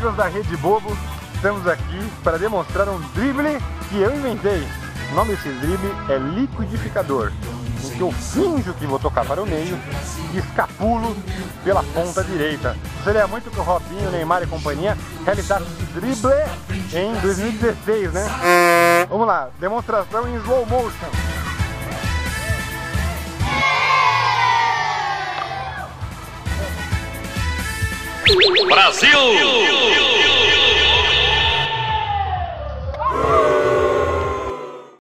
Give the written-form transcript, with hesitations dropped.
amigos da Rede Bobo, estamos aqui para demonstrar um drible que eu inventei. O nome desse drible é liquidificador, em que eu finjo que vou tocar para o meio e escapulo pela ponta direita. Seria muito que o Robinho, Neymar e companhia realizassem esse drible em 2016, né? Vamos lá, demonstração em slow motion. Brasil!